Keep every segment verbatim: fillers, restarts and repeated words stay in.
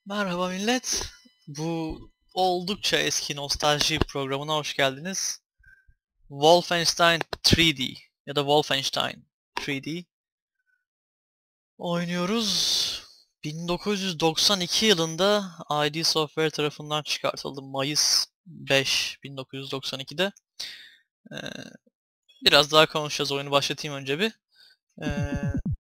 Merhaba millet. Bu oldukça eski nostalji programına hoş geldiniz. Wolfenstein üç D ya da Wolfenstein üç D oynuyoruz. bin dokuz yüz doksan iki yılında I D Software tarafından çıkartıldı. Mayıs beş bin dokuz yüz doksan ikide. Ee, biraz daha konuşacağız. Oyunu başlatayım önce bir. Ee,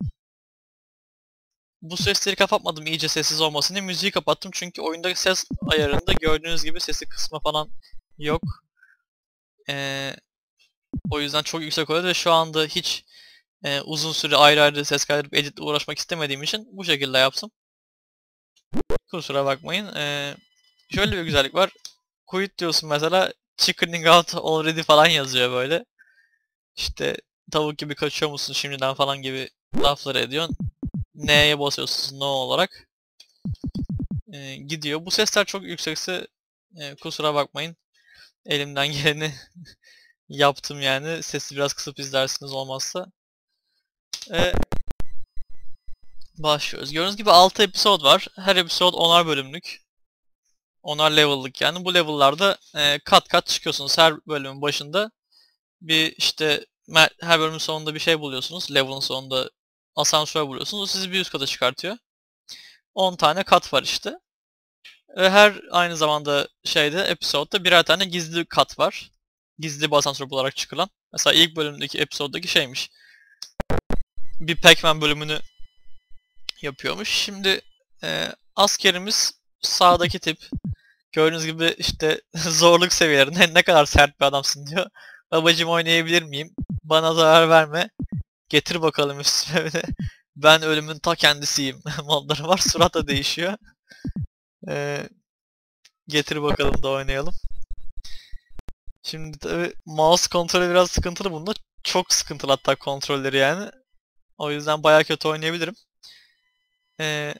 bu sesleri kapatmadım iyice sessiz olmasın diye. Müziği kapattım çünkü oyunda ses ayarında gördüğünüz gibi sesi kısma falan yok. Ee, o yüzden çok yüksek oluyor ve şu anda hiç e, uzun süre ayrı ayrı ses kaydedip editle uğraşmak istemediğim için bu şekilde yaptım. Kusura bakmayın. Ee, şöyle bir güzellik var. Quit diyorsun mesela, chickening out already falan yazıyor böyle. İşte tavuk gibi kaçıyor musun şimdiden falan gibi lafları ediyorsun. N'ye basıyorsunuz no olarak. Ee, gidiyor. Bu sesler çok yüksekse e, kusura bakmayın. Elimden geleni yaptım yani. Sesi biraz kısıp izlersiniz olmazsa. Ee, başlıyoruz. Gördüğünüz gibi altı episod var. Her episod onar bölümlük. Onar level'lık yani. Bu level'larda e, kat kat çıkıyorsunuz. Her bölümün başında bir işte her bölümün sonunda bir şey buluyorsunuz. Level'ın sonunda asansör buluyorsunuz. O sizi bir üst kata çıkartıyor. on tane kat var işte. Ve her aynı zamanda şeyde episode'da birer tane gizli kat var. Gizli bir asansör olarak çıkılan. Mesela ilk bölümdeki episode'daki şeymiş. Bir Pac-Man bölümünü yapıyormuş. Şimdi e, askerimiz sağdaki tip. Gördüğünüz gibi işte zorluk seviyelerinde ne kadar sert bir adamsın diyor. Babacım oynayabilir miyim? Bana zarar verme. Getir bakalım üstüme bir de. Ben ölümün ta kendisiyim. Modları var. Surat da değişiyor. Ee, getir bakalım da oynayalım. Şimdi tabi mouse kontrolü biraz sıkıntılı bunda. Çok sıkıntılı hatta kontrolleri yani. O yüzden baya kötü oynayabilirim. Ee,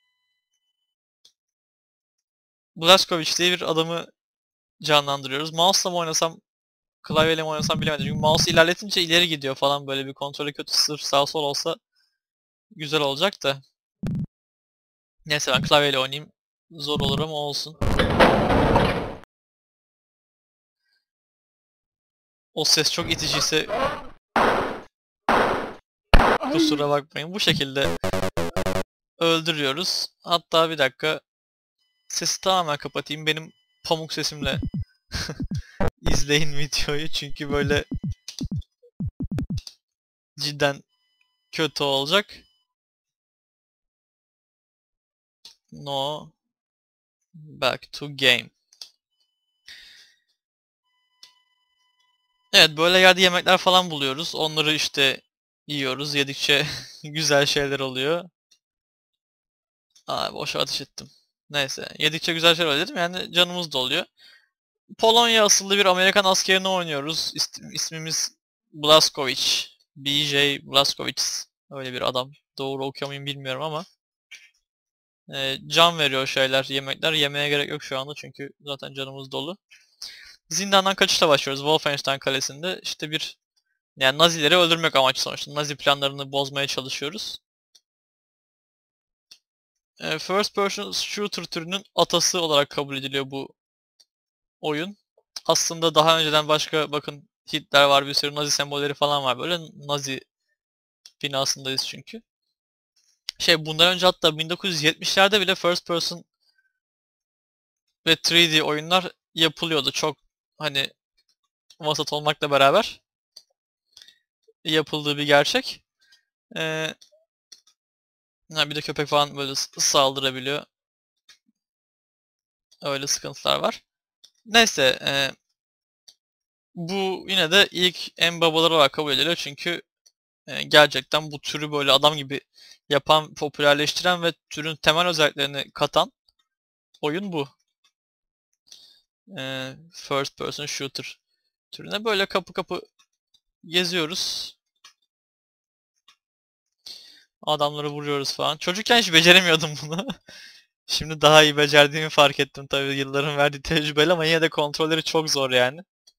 Blazkowicz diye bir adamı canlandırıyoruz. Mouse'la mı oynasam, klavyeyle mi oynasam bilemedim. Çünkü mouse ilerletince ileri gidiyor falan, böyle bir kontrolü kötü, sırf sağ sol olsa güzel olacak da. Neyse ben klavyeyle oynayayım. Zor olur ama olsun. O ses çok iticiyse kusura bakmayın. Bu şekilde öldürüyoruz. Hatta bir dakika, sesi tamamen kapatayım. Benim pamuk sesimle izleyin videoyu. Çünkü böyle cidden kötü olacak. No. Back to game. Evet, böyle yerde yemekler falan buluyoruz. Onları işte yiyoruz. Yedikçe güzel şeyler oluyor. Aa, boşa ateş ettim. Neyse. Yedikçe güzel şeyler oluyor dedim. Yani canımız doluyor. Polonya asıllı bir Amerikan askerini oynuyoruz. İs- İsmimiz Blazkowicz. B J Blazkowicz. Öyle bir adam. Doğru okuyor muyum bilmiyorum ama. Ee, can veriyor şeyler, yemekler. Yemeye gerek yok şu anda çünkü zaten canımız dolu. Zindandan kaçışla başlıyoruz Wolfenstein Kalesi'nde. İşte bir, yani Nazileri öldürmek amaç sonuçta. Nazi planlarını bozmaya çalışıyoruz. Ee, First person shooter türünün atası olarak kabul ediliyor bu oyun. Aslında daha önceden başka, bakın, Hitler var, bir sürü Nazi sembolleri falan var, böyle Nazi binasındayız çünkü. Şey, bundan önce hatta bin dokuz yüz yetmişlerde bile first person ve üç D oyunlar yapılıyordu. Çok hani vasat olmakla beraber yapıldığı bir gerçek. Ee, ha, bir de köpek falan böyle saldırabiliyor. Öyle sıkıntılar var. Neyse, e, bu yine de ilk en babaları olarak kabul ediliyor çünkü e, gerçekten bu türü böyle adam gibi yapan, popülerleştiren ve türün temel özelliklerini katan oyun bu. E, first person shooter türüne böyle kapı kapı geziyoruz. Adamları vuruyoruz falan. Çocukken hiç beceremiyordum bunu. Şimdi daha iyi becerdiğimi fark ettim tabii, yılların verdiği tecrübeyle, ama yine de kontrolleri çok zor yani.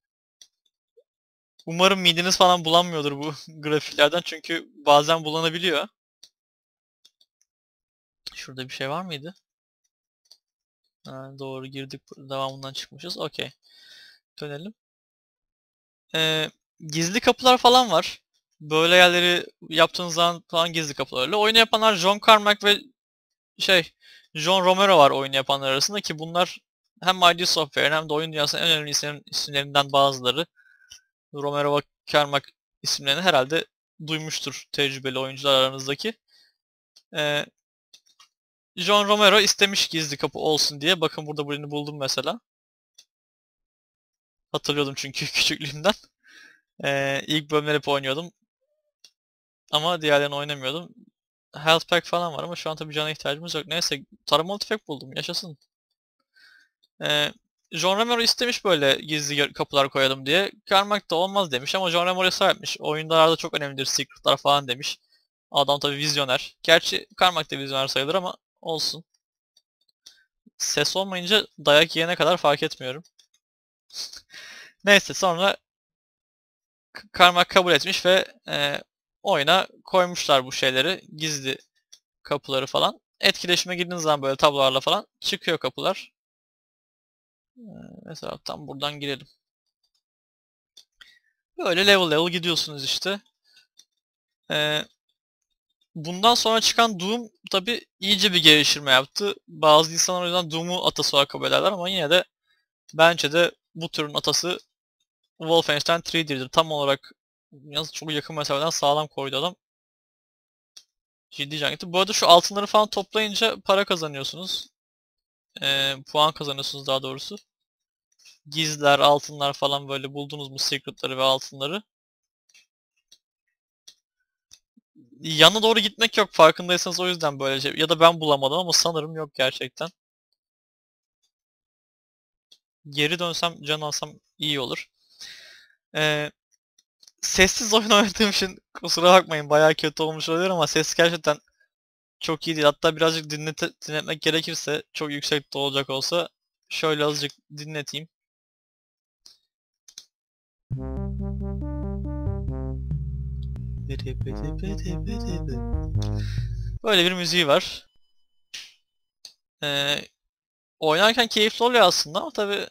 Umarım mideniz falan bulanmıyordur bu grafiklerden, çünkü bazen bulanabiliyor. Şurada bir şey var mıydı? Ha, doğru girdik. Devamından çıkmışız. Okey. Dönelim. Ee, Gizli kapılar falan var. Böyle yerleri yaptığınız zaman falan gizli kapılarla. Oyunu yapanlar John Carmack ve şey John Romero var oyunu yapanlar arasında ki bunlar hem I D Software'in hem de oyun dünyasının en önemli isim, isimlerinden bazıları. Romero ve Carmack isimlerini herhalde duymuştur tecrübeli oyuncular aranızdaki. Ee, John Romero istemiş gizli kapı olsun diye. Bakın burada birini buldum mesela. Hatırlıyordum çünkü küçüklüğümden. Ee, ilk bölümleri hep oynuyordum. Ama diğerlerini oynamıyordum. Health pack falan var ama şu an tabii cana ihtiyacımız yok. Neyse taramalı tüfek buldum. Yaşasın. Ee, John Romero istemiş böyle gizli kapılar koyalım diye. Carmack da olmaz demiş ama John Romero ısrar etmiş. Oyunlarda çok önemlidir secretlar falan demiş. Adam tabii vizyoner. Gerçi Carmack da vizyoner sayılır ama olsun. Ses olmayınca dayak yiyene kadar fark etmiyorum. Neyse sonra Carmack kabul etmiş ve e, oyuna koymuşlar bu şeyleri. Gizli kapıları falan. Etkileşime girdiğiniz zaman böyle tablolarla falan çıkıyor kapılar. Ee, mesela tam buradan girelim. Böyle level level gidiyorsunuz işte. Ee, bundan sonra çıkan Doom tabi iyice bir geliştirme yaptı. Bazı insanlar o yüzden Doom'u atası olarak kabul ederler ama yine de bence de bu türün atası Wolfenstein üç D'dir. Tam olarak yalnız çok yakın mesafeden sağlam koydu adam. Ciddi can gitti. Bu arada şu altınları falan toplayınca para kazanıyorsunuz. Ee, puan kazanıyorsunuz daha doğrusu. Gizler, altınlar falan böyle buldunuz mu secretları ve altınları. Yana doğru gitmek yok farkındaysanız o yüzden böyle şey. Ya da ben bulamadım ama sanırım yok gerçekten. Geri dönsem can alsam iyi olur. Ee, Sessiz oyun oynadığım için kusura bakmayın bayağı kötü olmuş olabilir ama ses gerçekten çok iyi değil. Hatta birazcık dinlet dinletmek gerekirse çok yüksekte olacak olsa şöyle azıcık dinleteyim. Böyle bir müziği var. Ee, Oynarken keyifli oluyor aslında ama tabi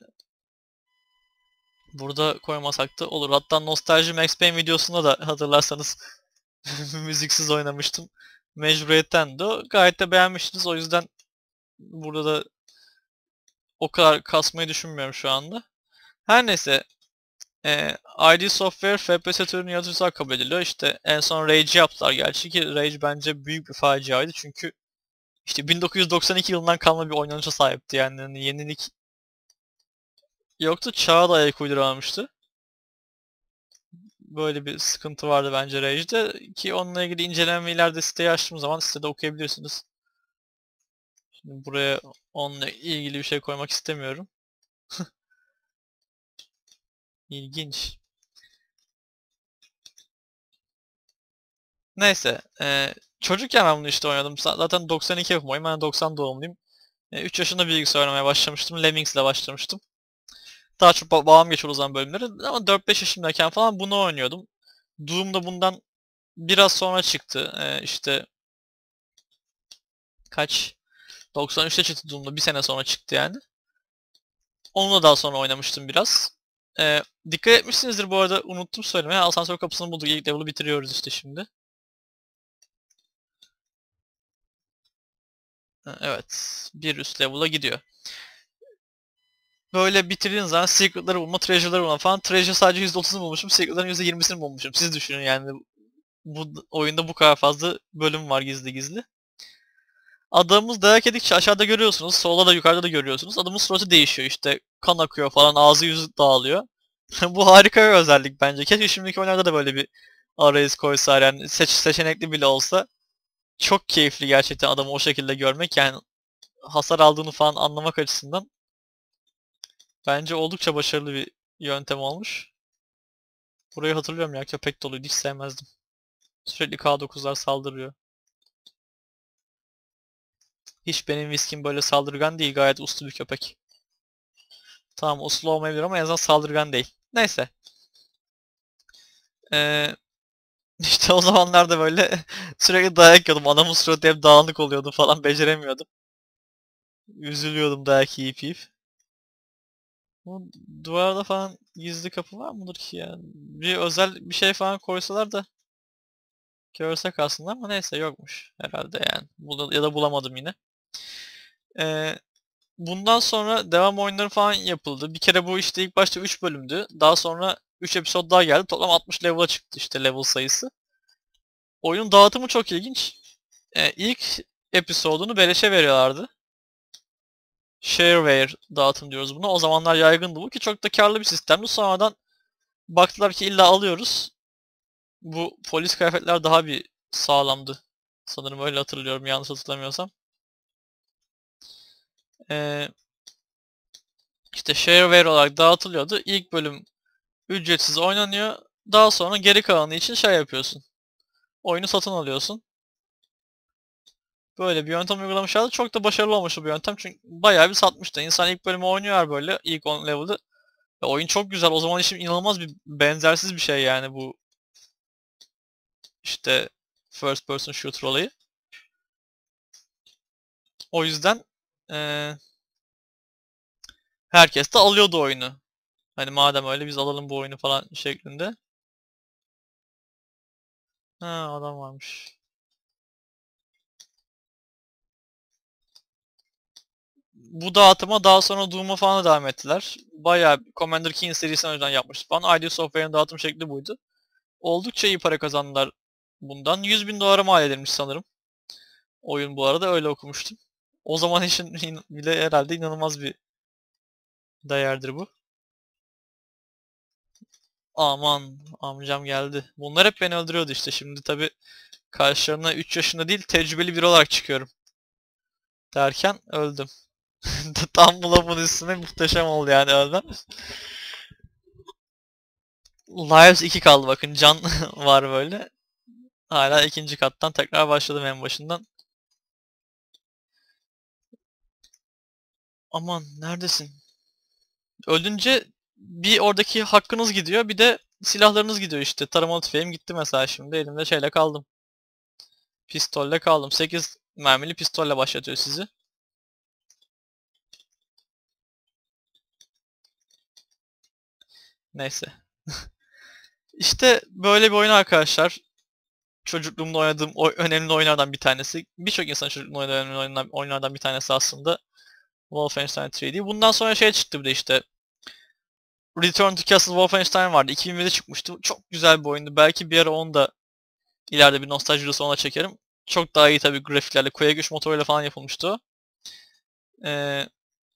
burada koymasak da olur. Hatta Nostalji Max Payne videosunda da hatırlarsanız müziksiz oynamıştım. Mecburiyetten de o. Gayet de beğenmiştiniz. O yüzden burada da o kadar kasmayı düşünmüyorum şu anda. Her neyse. E, I D Software F P S türünün yaratıcısı olarak kabul ediliyor. İşte en son Rage yaptılar gerçi ki Rage bence büyük bir faciaydı. Çünkü işte bin dokuz yüz doksan iki yılından kalma bir oynanışa sahipti yani. Yani yenilik yoktu. Çağa da ayak uyduramamıştı. Böyle bir sıkıntı vardı bence Rage'de ki onunla ilgili inceleme ileride siteyi açtığım zaman sitede okuyabilirsiniz. Şimdi buraya onunla ilgili bir şey koymak istemiyorum. İlginç. Neyse. E, çocukken ben bunu işte oynadım. Zaten doksan iki yapım oyun. Ben doksan doğumluyum. E, üç yaşında bilgisayar oynamaya başlamıştım. Lemmings ile başlamıştım. Daha çok ba bağım geçiyor o zaman bölümleri. Ama dört beş yaşımdayken falan bunu oynuyordum. Doom da bundan biraz sonra çıktı. E, işte kaç? doksan üçte çıktı Doom'da. Bir sene sonra çıktı yani. Onunla daha sonra oynamıştım biraz. Ee, dikkat etmişsinizdir bu arada unuttum söylemeye. Asansör kapısını bulduk. İlk level'ı bitiriyoruz işte şimdi. Ha, evet. Bir üst level'a gidiyor. Böyle bitirdiğiniz zaman secret'ları bulma, treasure'ları bulma falan. Treasure sadece yüzde otuzunu bulmuşum. Secret'ların yüzde yirmisini bulmuşum. Siz düşünün yani. Bu oyunda bu kadar fazla bölüm var gizli gizli. Adamımız dayak yedikçe aşağıda görüyorsunuz. Solda da yukarıda da görüyorsunuz. Adamın suratı değişiyor işte. Kan akıyor falan. Ağzı yüzü dağılıyor. Bu harika bir özellik bence. Keşke şimdiki oyunlarda da böyle bir arayüz koysalar yani seç seçenekli bile olsa. Çok keyifli gerçekten adamı o şekilde görmek yani hasar aldığını falan anlamak açısından bence oldukça başarılı bir yöntem olmuş. Burayı hatırlıyorum ya köpek doluydu hiç sevmezdim. Sürekli K dokuzlar saldırıyor. Hiç benim Whisky'm böyle saldırgan değil gayet uslu bir köpek. Tamam uslu olmayabilir ama en azından saldırgan değil. Neyse. Ee, işte o zamanlarda böyle sürekli dayak yiyordum. Anamın suratı hep dağınık oluyordu falan beceremiyordum. Üzülüyordum dayak yiyip yiyip. Bu duvarda falan gizli kapı var mıdır ki ya? Bir özel bir şey falan koysalar da görsek aslında ama neyse yokmuş herhalde yani. Bul- Ya da bulamadım yine. Ee, Bundan sonra devam oyunları falan yapıldı. Bir kere bu işte ilk başta üç bölümdü. Daha sonra üç episode daha geldi. Toplam altmış level'a çıktı işte level sayısı. Oyunun dağıtımı çok ilginç. Ee, ilk episode'unu beleşe veriyorlardı. Shareware dağıtım diyoruz buna. O zamanlar yaygındı bu ki çok da karlı bir sistemdi. Sonradan baktılar ki illa alıyoruz. Bu polis kıyafetler daha bir sağlamdı. Sanırım öyle hatırlıyorum yanlış hatırlamıyorsam. Ee, işte shareware olarak dağıtılıyordu. İlk bölüm ücretsiz oynanıyor. Daha sonra geri kalanı için şey yapıyorsun. Oyunu satın alıyorsun. Böyle bir yöntem uygulamışlardı. Çok da başarılı olmuş bu yöntem. Çünkü bayağı bir satmıştı. İnsan ilk bölümü oynuyor böyle. İlk on level'ı. Ya oyun çok güzel. O zaman için inanılmaz bir benzersiz bir şey yani bu işte first person shooter olayı. O yüzden eee, herkes de alıyordu oyunu. Hani madem öyle biz alalım bu oyunu falan şeklinde. Ha adam varmış. Bu dağıtıma daha sonra Doom'a falan da devam ettiler. Bayağı Commander Keen serisini önceden yapmıştı falan. I D Software'in dağıtım şekli buydu. Oldukça iyi para kazandılar bundan. yüz bin dolara mal edilmiş sanırım. Oyun bu arada öyle okumuştum. O zaman için bile herhalde inanılmaz bir değerdir bu. Aman amcam geldi. Bunlar hep beni öldürüyordu işte. Şimdi tabi karşılarına üç yaşında değil tecrübeli biri olarak çıkıyorum. Derken öldüm. Tam bu lafın üstüne muhteşem oldu yani ölmem. Lives iki kaldı bakın can var böyle. Hala ikinci kattan tekrar başladım en başından. Aman neredesin? Öldünce bir oradaki hakkınız gidiyor bir de silahlarınız gidiyor işte. Taramalı tüfeğim gitti mesela şimdi elimde şeyle kaldım. Pistolle kaldım. sekiz mermili pistolle başlatıyor sizi. Neyse. İşte böyle bir oyun arkadaşlar. Çocukluğumda oynadığım o önemli oyunlardan bir tanesi. Birçok insan çocukluğunda oynadığı önemli oyunlardan, oyunlardan bir tanesi aslında. Wolfenstein üç D. Bundan sonra şey çıktı bir de işte. Return to Castle Wolfenstein vardı. iki bin birde çıkmıştı. Çok güzel bir oyundu. Belki bir ara onu da ileride bir nostalji videosu ona çekerim. Çok daha iyi tabii grafiklerle. Quake üç motoruyla falan yapılmıştı o. Ee,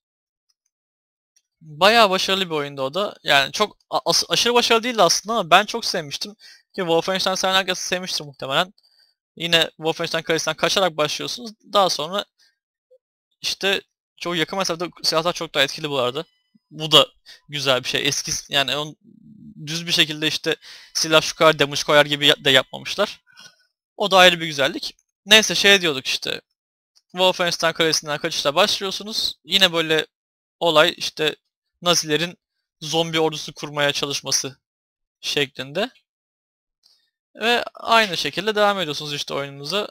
Bayağı başarılı bir oyundu o da. Yani çok as- aşırı başarılı değildi aslında ama ben çok sevmiştim. Ki Wolfenstein seven herkes sevmiştir muhtemelen. Yine Wolfenstein kalesinden kaçarak başlıyorsunuz. Daha sonra işte çok yakın mesafede silahlar çok daha etkili bu arada. Bu da güzel bir şey. Eski yani on, düz bir şekilde işte silah şu kadar damage koyar gibi de yapmamışlar. O da ayrı bir güzellik. Neyse şey diyorduk işte. Wolfenstein kalesinden kaçışla başlıyorsunuz. Yine böyle olay işte Nazilerin zombi ordusu kurmaya çalışması şeklinde. Ve aynı şekilde devam ediyorsunuz işte oyununuza.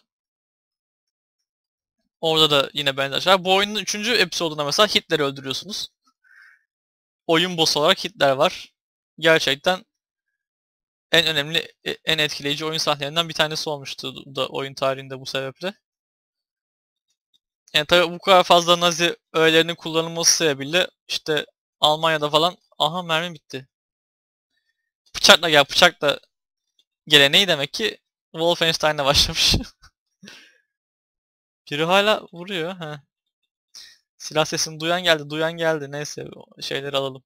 Orada da yine benzer şeyler. Bu oyunun üçüncü episodunda mesela Hitler'i öldürüyorsunuz. Oyun boss olarak Hitler var. Gerçekten en önemli, e, en etkileyici oyun sahnelerinden bir tanesi olmuştu da oyun tarihinde bu sebeple. Yani tabii bu kadar fazla Nazi öğelerinin kullanılması sebebiyle işte Almanya'da falan aha mermi bitti. Bıçakla gel bıçakla geleneği demek ki Wolfenstein'le başlamış. Biri hala vuruyor. Ha. Silah sesini duyan geldi, duyan geldi. Neyse şeyleri alalım.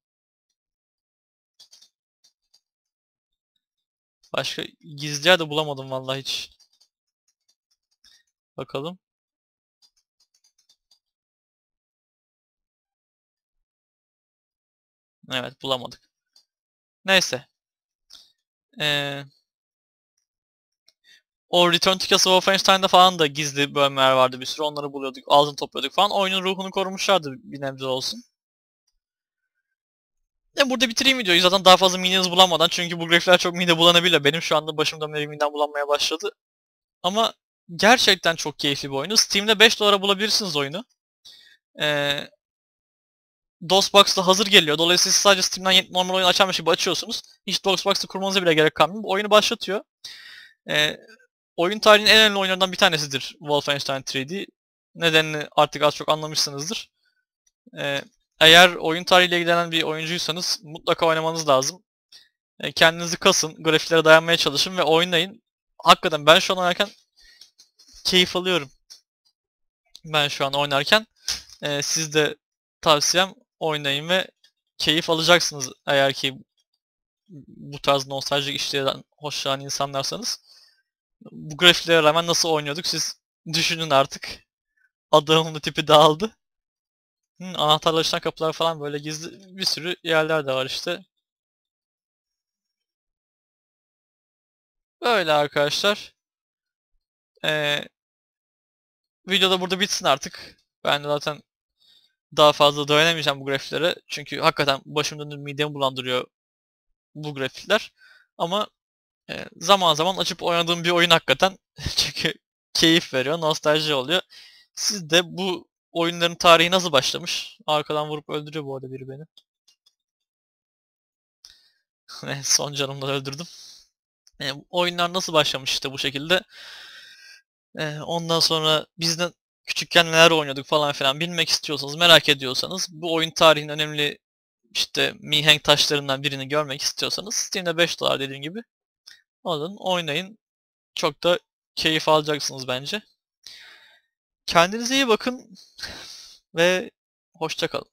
Başka gizli yer de bulamadım vallahi hiç. Bakalım. Evet bulamadık. Neyse. Ee, O Return to Castle Wolfenstein'da falan da gizli bölümler vardı bir sürü. Onları buluyorduk, altın topluyorduk falan. Oyunun ruhunu korumuşlardı bir nebze olsun. Ya burada bitireyim videoyu zaten daha fazla minions bulamadan çünkü bu grafikler çok mide bulanabiliyor. Benim şu anda başım dönmeye midem bulanmaya başladı. Ama gerçekten çok keyifli bir oyunu. Steam'de beş dolara bulabilirsiniz oyunu. Ee, DOSBox'ta hazır geliyor. Dolayısıyla siz sadece Steam'den normal oyun açarmış gibi açıyorsunuz. Hiç DOSBox'ta kurmanıza bile gerek kalmıyor. Bu oyunu başlatıyor. Ee, oyun tarihinin en önemli oyunlarından bir tanesidir Wolfenstein üç D. Nedenini artık az çok anlamışsınızdır. Ee, eğer oyun tarihiyle ilgilenen bir oyuncuysanız mutlaka oynamanız lazım. Ee, kendinizi kasın, grafiklere dayanmaya çalışın ve oynayın. Hakikaten ben şu an oynarken keyif alıyorum. Ben şu an oynarken e, siz de tavsiyem oynayın ve keyif alacaksınız eğer ki bu tarz nostaljik işlerden hoşlanan insanlarsanız. Bu grafiklere rağmen nasıl oynuyorduk siz düşünün artık. Adamın tipi dağıldı. Hı, anahtarla açılan kapılar falan böyle gizli bir sürü yerler de var işte. Böyle arkadaşlar. Ee, video da burada bitsin artık. Ben de zaten daha fazla dayanamayacağım bu grafiklere. Çünkü hakikaten başım döndü, midemi bulandırıyor bu grafikler. Ama e, zaman zaman açıp oynadığım bir oyun hakikaten. Çünkü keyif veriyor, nostalji oluyor. Siz de bu oyunların tarihi nasıl başlamış? Arkadan vurup öldürüyor bu arada biri beni. Son canımda öldürdüm. E, oyunlar nasıl başlamış işte bu şekilde. E, ondan sonra biz de küçükken neler oynuyorduk falan filan bilmek istiyorsanız, merak ediyorsanız, bu oyun tarihinin önemli işte mihenk taşlarından birini görmek istiyorsanız Steam'de beş dolar dediğim gibi alın, oynayın. Çok da keyif alacaksınız bence. Kendinize iyi bakın ve hoşça kalın.